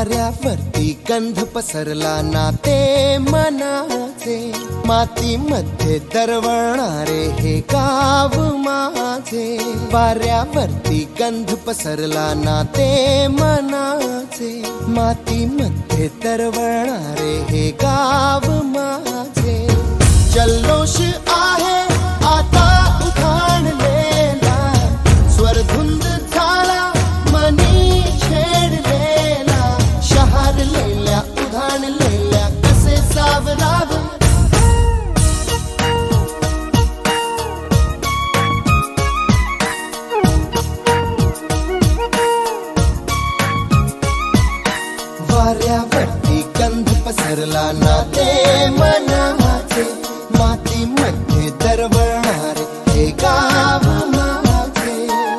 वाऱ्यावरती गंध पसरला ना ते मनाचे, मातीमध्ये दरवळणारे हे गाव माझे. वाऱ्यावरती गंध पसरला ना ते मनाचे, मातीमध्ये दरवळणारे हे गाव माझे. जल्लोष आहे आता उधाणलेला, स्वरधुंद झाला मनी छेडलेला. शहारलेल्या उधाणलेल्या कसे सावरावे, वाऱ्यावरती गंध पसरला ना ते मनाचे, मातीमध्ये दरवळणारे हे गाव माझे.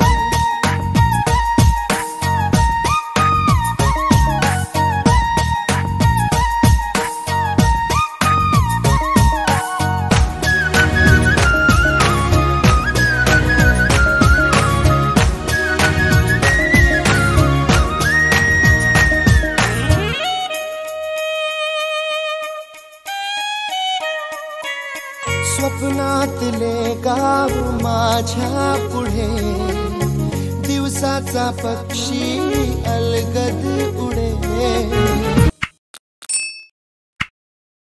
स्वप्नातले गाव माझ्या पुढे, दिवसाचा पक्षी अलगद उडे.